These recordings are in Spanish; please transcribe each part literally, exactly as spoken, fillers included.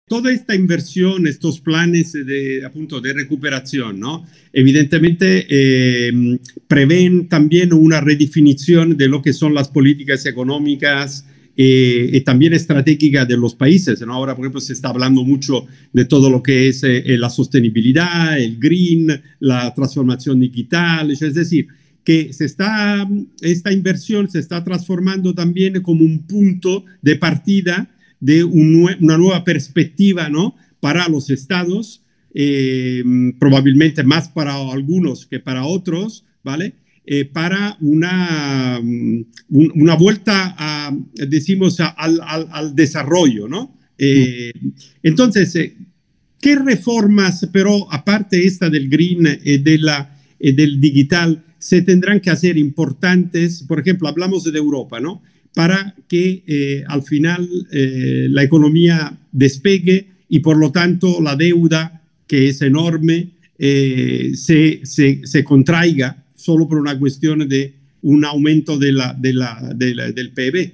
toda esta inversión, estos planes de, appunto, de recuperación, ¿no? Evidentemente eh, prevén también una redefinición de lo que son las políticas económicas eh, y también estratégicas de los países, ¿no? Ahora, por ejemplo, se está hablando mucho de todo lo que es eh, la sostenibilidad, el green, la transformación digital, es decir, que se está, esta inversión se está transformando también como un punto de partida de un, una nueva perspectiva, ¿no? Para los estados, eh, probablemente más para algunos que para otros, ¿vale? Eh, para una, un, una vuelta, a, decimos, a, al, al, al desarrollo, ¿no? Eh, entonces, eh, ¿qué reformas, pero aparte esta del green y eh, de la, eh, del digital, se tendrán que hacer importantes? Por ejemplo, hablamos de Europa, ¿no? Para que eh, al final eh, la economía despegue y por lo tanto la deuda, que es enorme, eh, se, se, se contraiga solo por una cuestión de un aumento de la, de la, de la, del P I B.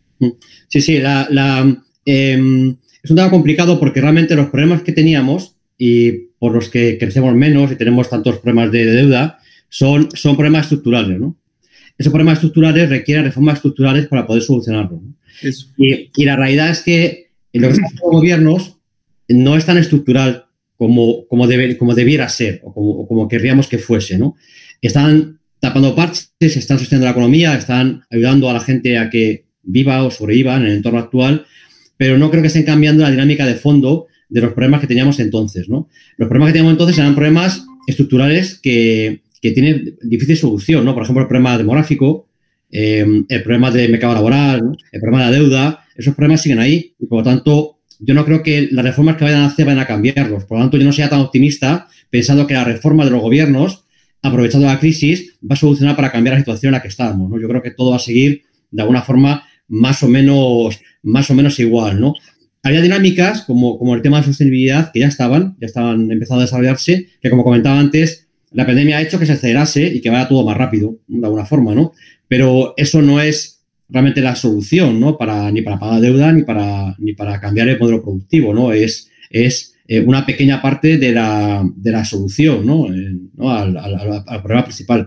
Sí, sí, la, la, eh, es un tema complicado porque realmente los problemas que teníamos y por los que crecemos menos y tenemos tantos problemas de, de deuda son, son problemas estructurales, ¿no? Esos problemas estructurales requieren reformas estructurales para poder solucionarlos, ¿no? Eso. Y, y la realidad es que lo que están haciendo los gobiernos no es tan estructural como, como, debe, como debiera ser o como, o como querríamos que fuese, ¿no? Están tapando parches, están sosteniendo la economía, están ayudando a la gente a que viva o sobreviva en el entorno actual, pero no creo que estén cambiando la dinámica de fondo de los problemas que teníamos entonces, ¿no? Los problemas que teníamos entonces eran problemas estructurales que, que tienen difícil solución, ¿no? Por ejemplo, el problema demográfico, eh, el problema del mercado laboral, ¿no? El problema de la deuda, esos problemas siguen ahí y, por lo tanto, yo no creo que las reformas que vayan a hacer vayan a cambiarlos. Por lo tanto, yo no sería tan optimista pensando que la reforma de los gobiernos, aprovechando la crisis, va a solucionar para cambiar la situación en la que estábamos, ¿no? Yo creo que todo va a seguir de alguna forma más o menos, más o menos igual, ¿no? Había dinámicas como, como el tema de sostenibilidad que ya estaban, ya estaban empezando a desarrollarse, que como comentaba antes, la pandemia ha hecho que se acelerase y que vaya todo más rápido, de alguna forma, ¿no? Pero eso no es realmente la solución, ¿no? Para, ni para pagar deuda ni para, ni para cambiar el modelo productivo, ¿no? Es, es eh, una pequeña parte de la, de la solución, ¿no? Eh, ¿no? Al, al, al problema principal.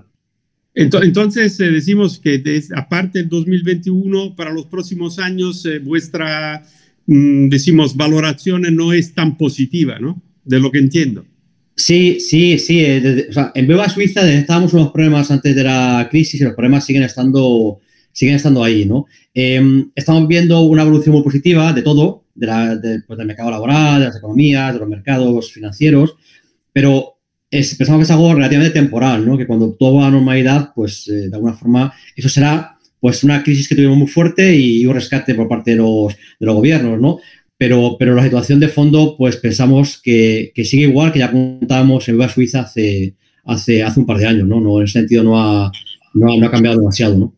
Entonces, eh, decimos que des, aparte del dos mil veintiuno, para los próximos años, eh, vuestra, mm, decimos, valoración no es tan positiva, ¿no? De lo que entiendo. Sí, sí, sí. Eh, desde, o sea, en Beba Suiza estábamos unos problemas antes de la crisis y los problemas siguen estando, siguen estando ahí, ¿no? Eh, estamos viendo una evolución muy positiva de todo, de la, de, pues, del mercado laboral, de las economías, de los mercados financieros, pero es, pensamos que es algo relativamente temporal, ¿no? Que cuando todo va a normalidad, pues eh, de alguna forma eso será pues una crisis que tuvimos muy fuerte y un rescate por parte de los, de los gobiernos, ¿no? Pero, pero la situación de fondo, pues pensamos que, que sigue igual que ya apuntábamos en Beba Suiza hace, hace, hace un par de años, ¿no? No, en ese sentido no ha, no, no ha cambiado demasiado, ¿no?